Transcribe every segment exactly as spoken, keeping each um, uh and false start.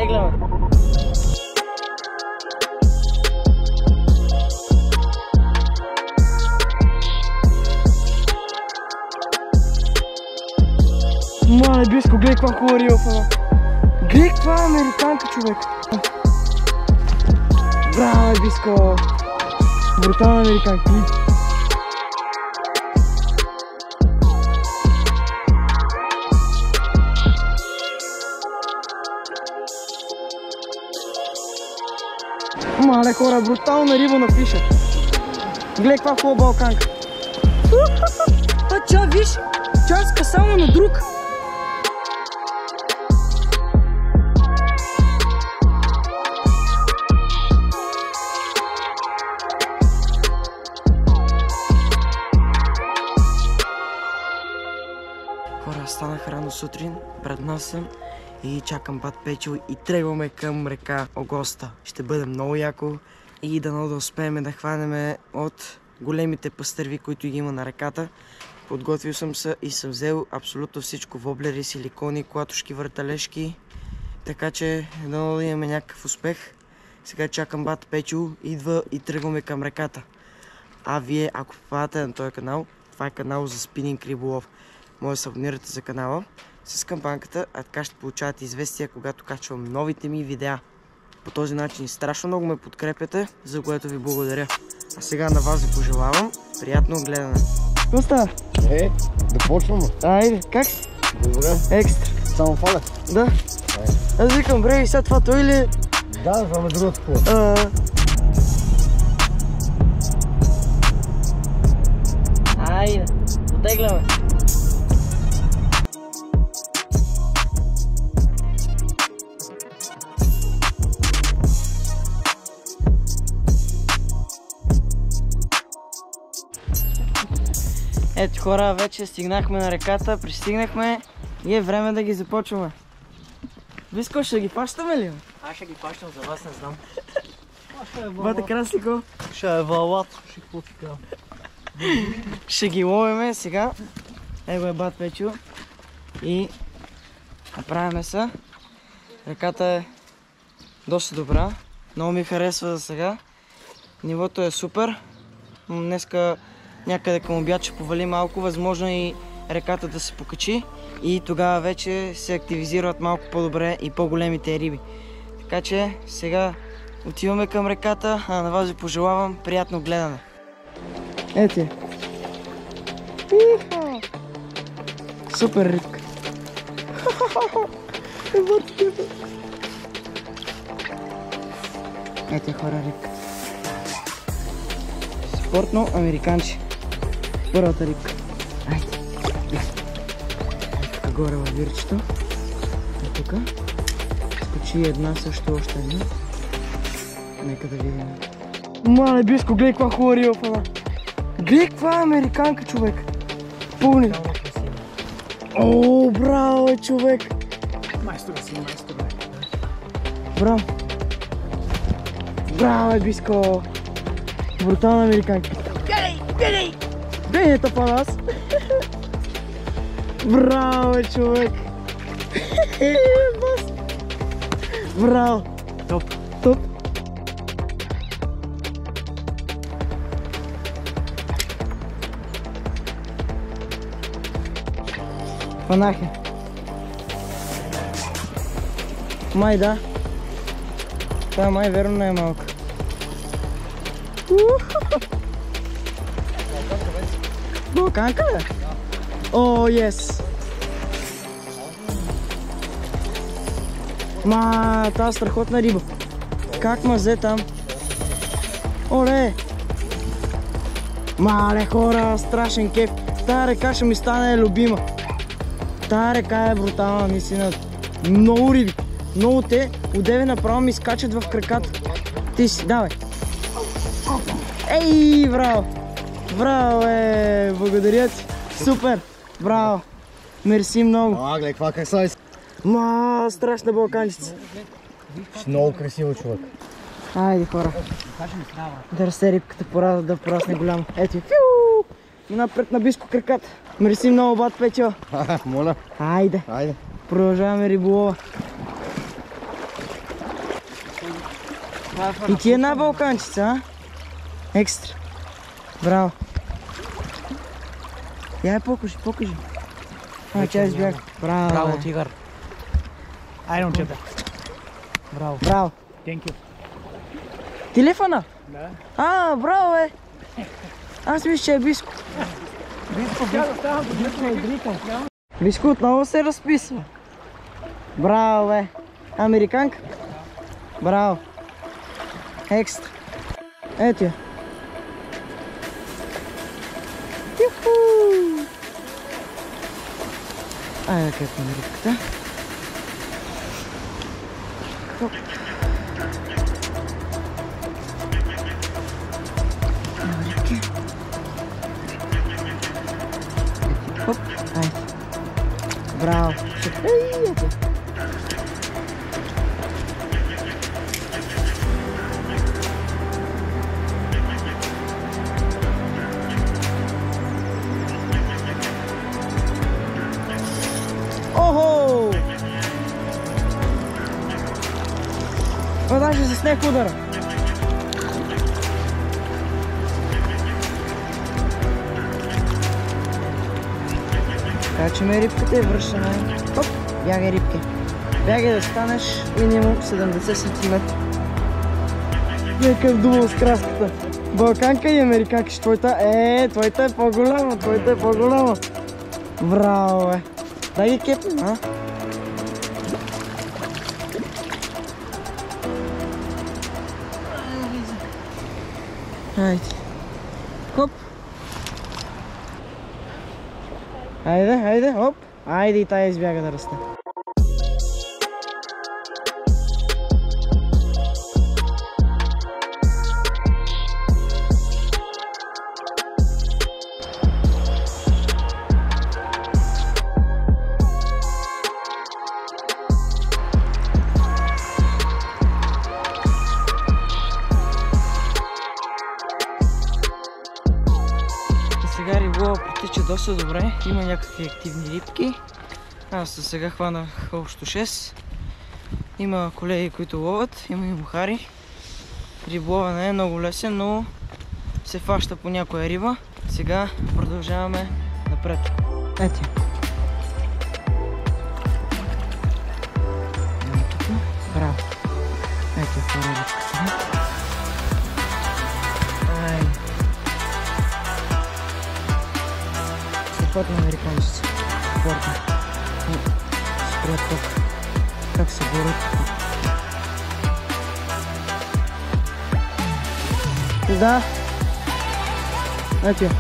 Потегляме. Мале, Биско, гледай каква хубава риба фана. Гледай каква американка, човек. Браво, Биско. Брутална американка. Мале хора, брутална риба напиша. Гледай каква хубава балканка. А ча, виж, часка само на друг. Хора, станах рано сутрин, пред нас съм и чакам бат Печо и тръгваме към река Огоста. Ще бъде много яко и дано да успеем да хванем от големите пастърви, които ги има на реката. Подготвил съм се и съм взел абсолютно всичко: воблери, силикони, клатушки, въртележки. Така че дано да имаме някакъв успех. Сега чакам бат Печо, идва и тръгваме към реката. А вие, ако попадате на този канал, това е канал за спининг риболов. Може да се абонирате за канала с камбанката, а така ще получавате известия, когато качвам новите ми видеа. По този начин страшно много ме подкрепяте, за което ви благодаря. А сега на вас ви пожелавам приятно гледане. Какво става? Е, да почваме. Айде, как си? Добре. Екстра. Само фаля? Да. Аз викам, бре, и сега това той ли? Да, това ме другото хубаво. Айде, потегляме. Ето хора, вече стигнахме на реката, пристигнахме и е време да ги започваме. Биско, ще ги пащаме ли? Аз ще ги пащам, за вас не знам. Бате Краслико. Ще е валат, ще какво ти кажа. Ще ги ловиме сега. Его е бат Печо. И направяме се. Реката е доста добра. Много ми харесва за сега. Нивото е супер. Днеска някъде към обяд ще повали малко, възможно и реката да се покачи и тогава вече се активизират малко по-добре и по-големите риби. Така че сега отиваме към реката, а на вас ви пожелавам приятно гледане. Ето я. Супер рибка. Ето я, хора, рибка. Спортно американче. Първата рибка. Айде. Тук горе във вирчето. И тук. Скочи една, също още една. Нека да видим. Мале, Биско, гледай каква хубава риба фана. Гледай каква американка, човек. Пълни. О, браво е, човек. Майстора си, майстора. Браво. Браво е, Биско. Брутална американка. Гледай, гледай! Гледай тъпа нас! Браво, човек! Браво! Топ! Топ! Фанахе! Май да! Това май верно не е малко. Балканка ли? О, ес! Ма, тази страхотна риба. Как ма взе там? Оле! Мале хора, страшен кеф. Тая река ще ми стане любима. Тая река е брутална, наистина. Много риби. Много те, одеве направо ми скачат в краката. Ти си, давай. Ей, браво! Браво, е! Благодаря ти! Супер! Браво! Мерси много! А, гледай, каква красава. Ма, страшна балканчица! Много красиво, човек. Айде, хора! Да расте рибката, пора да порасне голямо. Ето и фиу! Напред на Биско краката! Мерси много, бат Печо! Моля! Айде! Айде! Продължаваме риболова! И ти една балканчица, а? Екстра. Браво. Я покажи, покажи. А, тя избяга. Браво, Браво, бе. тигър. Айде, момчета. Браво. Браво. Thank you. Телефона? Да. А, браво, бе. Аз мисля, че е Биско. Биско, биско. Биско отново се разписва. Браво, бе. Американка? Браво. Екстра. Ето я. Юху! Айде, как на рибката. Хоп. Ево рибки. Хоп. Айде. Браво. Ей, ето. Охо! О, даже за снег удара. Качваме рибката и връщаме. Хоп, бягай рибки. Бягай да станеш минимум седемдесет сантиметра. Някакъв дубъл с краската. Балканка и американка. Ще твоята... Е, твоята е по-голяма, твоята е по-голяма. Браво, бе. Дай ги кепнем, а? Хайде. Хоп. Хайде, хайде, хоп. Айде и тая избяга да расте. Сега риболова протича доста добре, има някакви активни рибки. Аз сега хванах общо шест. Има колеги, които ловят, има и бухари. Риболова не е много лесен, но се фаща по някоя риба. Сега продължаваме напред. Ето. Браво. Ето втора рибката. Ай. Страхотна американчица. Спортна. Спрят ток. Как се борят. Да. Ето.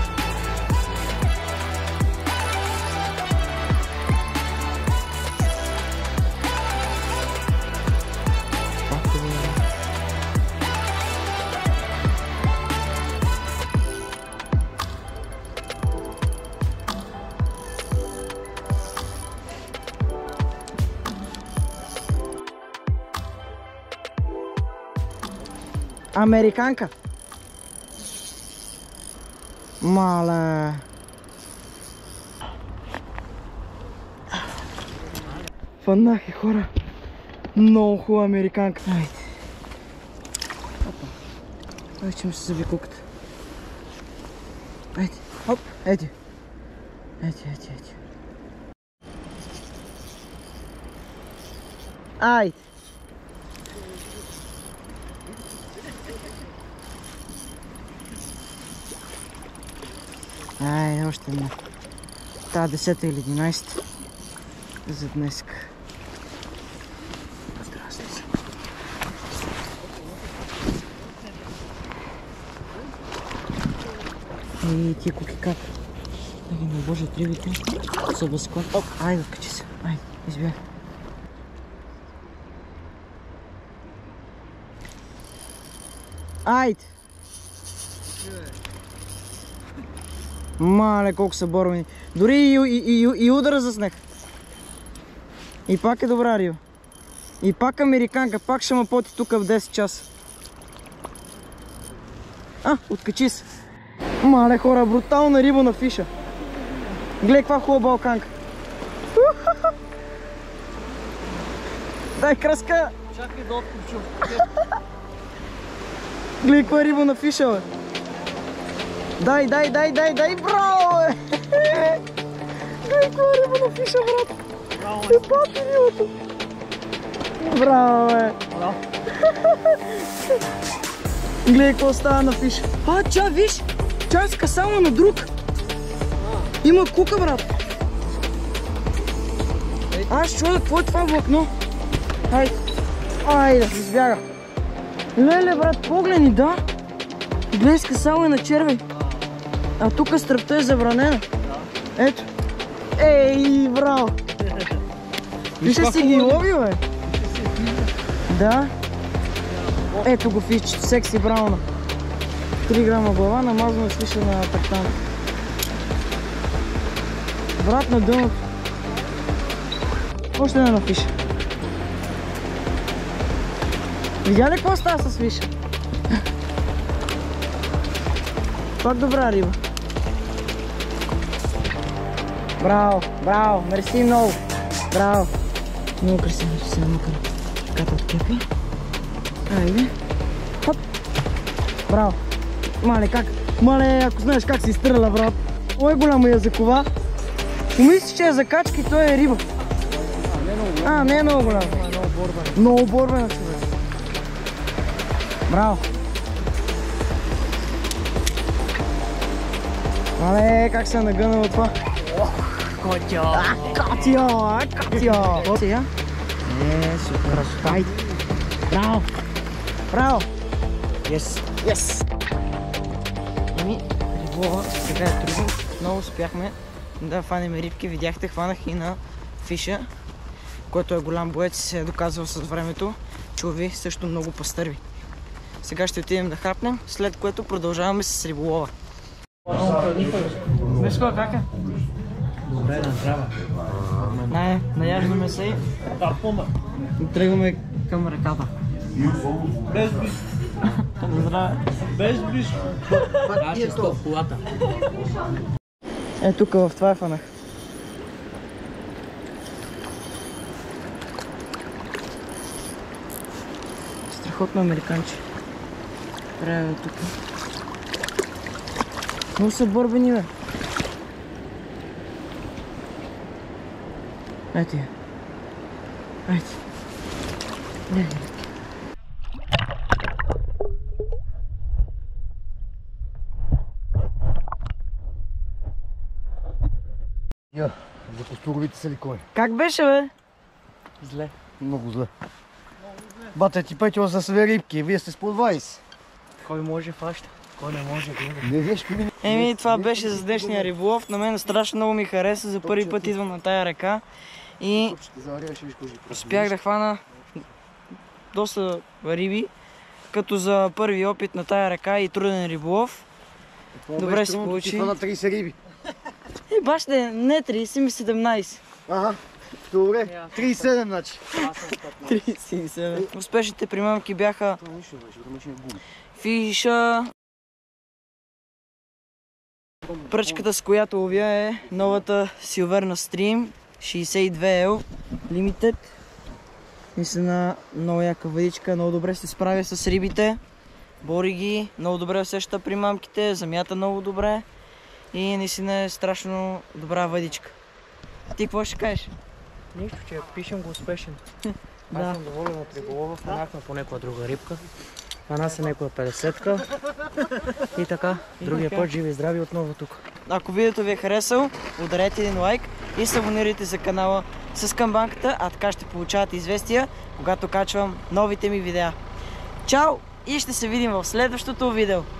Американка. Мале. Фанах е, хора. Много хубава американка. Айде. Опа. Ай, че ми се заби куката. Айде. Хоп. Айде. Айде, айде, айде. Айде. Айде, още една. Та десета или единайсета за днес. Здрасти. И ти куки как? Да ги набожат рибите. Са безклад. Оп, айде, откачи се. Айде, избягай. Айде! Мале, колко са боровни. Дори и, и, и, и удара за снег. И пак е добра риба. И пак американка, пак ще ме поти тук в десет часа. А, откачи се. Мале, хора, брутална риба на фиша. Гледай каква хубава балканка. Дай кръска. Чакай да откручу. Гледай каква риба на фиша, бе. Дай, дай, дай, дай, дай, браво, бе. Гледай каква риба на фиша, брат. Е, пати рибата. Браво, бе. Гледай какво става на фиша. А, ча, виж, часка само на друг. Има кука, брат. Аз ще чуя какво е това влакно. Хайде. Айде, да избяга. Леле, брат, погледни, да. Глеска само е на червей. А тук стръпта е забранена. Ето. Ей, браво. Виж си ги лови, бе. Да. Ето го фишчето, секси брауна. три грама глава, намазано с фиша на тактан. Брат на дъното. Още една фиша. Видя ли какво става с фиша? Пак добра риба. Браво, браво, мерси много. Браво. Много красиво, че се намъкна. Така откепи. Айде. Хоп. Браво. Мале, как? Мале, ако знаеш как се изстреля, брат. Ой, голяма языкова. Помисли, че е за качки, той е риба. А, не е много голям. Много борбена. Много борбена си, бе. Браво. Мале, как се е нагънало това? Котьо! Котьо! Котьо! Сега? Е, супер. Красота. Айде. Браво. Браво. Yes. Yes. Еми, риболова сега е трудно. Много успяхме да фанем рибки. Видяхте, хванах и на фиша, който е голям боец и се е доказал с времето. Чуви също много пастърви. Сега ще отидем да хапнем, след което продължаваме с риболова. Виж какво, как е? Добре, направа. Не, наяждаме се и тръгваме към реката. Без биш. Здраве. Без биш. Аз ще стоп колата. Е, тук в това е фанах. Страхотно американче. Трябва тук. Много са борбени, бе. Ето я. Ето. Не, не. Я, за костуровите силикони. Как беше, бе? Зле. Много зле. Бате, ти петила за све рибки, вие сте с по двайсет. Кой може фаща? Кой не може гледа? Не виж коли. Еми, това беше за днешния риболов. На мен страшно много ми хареса. За първи път идвам на тая река. И успях да хвана доста риби. Като за първи опит на тая река и труден риболов. Добре се получи. Ти хвана трийсет риби. Е, баш не, не трийсет, ми седемнайсет. Ага, добре. трийсет и седем, значи. трийсет и седем. Успешните примамки бяха фиша. Пръчката, с която ловя, е новата Silverna Stream шейсет и две ел Limited. Наистина много яка въдичка, много добре се справя с рибите. Бори ги, много добре усеща примамките, замята много добре. И наистина е страшно добра въдичка. Ти какво ще кажеш? Нищо, че пишем го успешен. Да. Аз съм доволен от риболова, фанахме по някоя друга рибка. Фана се някоя петдесетка. И така, другия път живи и здрави отново тук. Ако видеото ви е харесало, ударете един лайк и се абонирайте за канала с камбанката, а така ще получавате известия, когато качвам новите ми видеа. Чао и ще се видим в следващото видео!